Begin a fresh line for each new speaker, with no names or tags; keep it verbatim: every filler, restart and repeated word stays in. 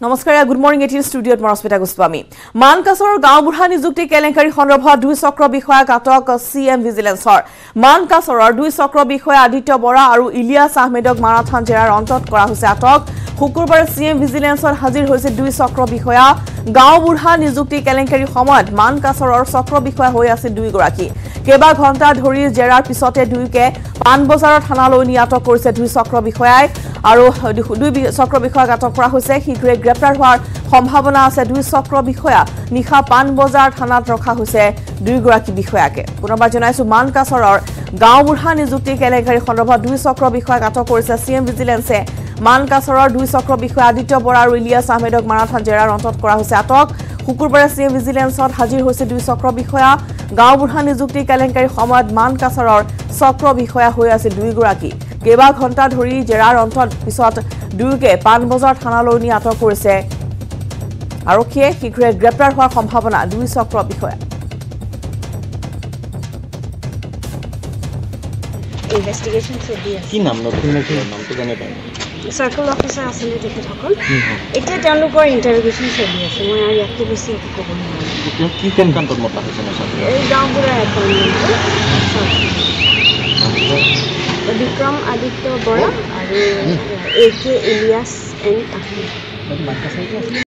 নমস্কাৰ good morning এটিন ষ্টুডিঅ'ত মৰস্মিতা গোস্বামী মানকাছৰৰ গাঁওবুঢ়া নিযুক্তি কেলেংকাৰী সন্দৰ্ভত দুই চক্ৰ বিষয়া কাটক সিএম ভিজিলেন্সৰ মানকাছৰৰ দুই চক্ৰ বিষয়া আদিত্য বৰা আৰু ইলিয়াছ আহমেদক মাৰাথান জেৰাৰ অন্তত কৰা হৈছে আটক শুকুৰবাৰে সিএম ভিজিলেন্সত হাজিৰ হৈছে দুই চক্ৰ বিষয়া গাঁওবুঢ়া নিযুক্তি কেলেংকাৰী সময়ত মানকাছৰৰ চক্ৰ বিষয়া হৈ আছে দুই গৰাকী কেবা ঘণ্টা ধৰি জেৰাৰ পিছতে দুইকে পানবজাৰৰ থানালৈ নি আটক কৰিছে দুই চক্ৰ বিষয়াই আৰু দুই চক্ৰ বিষয়াক আটক কৰা হৈছে শীঘ্ৰে গ্ৰেপ্তাৰ হোৱাৰ সম্ভাৱনা আছে দুই চক্ৰ বিষয়া নিশা পানবজাৰ থানাত ৰখা হৈছে দুই গৰাকী বিষয়াকে পুনৰবাৰ জনাইছো মানকাছৰৰ গাঁওবুঢ়া নিযুক্তি কেলেংকাৰী সন্দৰ্ভত দুই চক্ৰ বিষয়াক আটক কৰিছে সিএম ভিজিলেন্সে মানকাছৰৰ দুই চক্ৰ বিষয়া আদিত্য বৰা আৰু ইলিয়াছ আহমেদক মাৰাথান জেৰাৰ অন্তত কৰা হৈছে আটক শুকুৰবাৰে সিএম ভিজিলেন্সত হাজিৰ হৈছে দুই চক্ৰ বিষয়া গাঁওবুঢ়া নিযুক্তি কেলেংকাৰী সময়ত মানকাছৰৰ চক্ৰ বিষয়া হৈ আছে দুই গৰাকী কেবা ঘণ্টা ধৰি জেৰাৰ অন্তত পিছত দুইকে পানবজাৰ থানালৈ নি আটক কৰিছে আৰক্ষীয়ে শীঘ্ৰে গ্ৰেপ্তাৰ হোৱাৰ সম্ভাৱনা দুই চক্ৰ বিষয়া
ইনভেষ্টিগেশ্যন চলি আছে
কি নাম নতুন নামটো জানে পায়
চাৰ্কল অফিচাৰ আছিলে তেখেতসকল এতিয়া তেওঁলোকৰ ইণ্টাৰভিউশ্যন চলি আছে মই আৰু ইয়াতকৈ বেছি একো ক'ব নোৱাৰোঁ
কি কেনেকান্তত মতা হৈছে না
এই গাঁওবুঢ়াৰ এপইণ্টমেণ্টটো বিক্ৰম আদিত্য বৰা আৰু A K Iliyas and Ahmed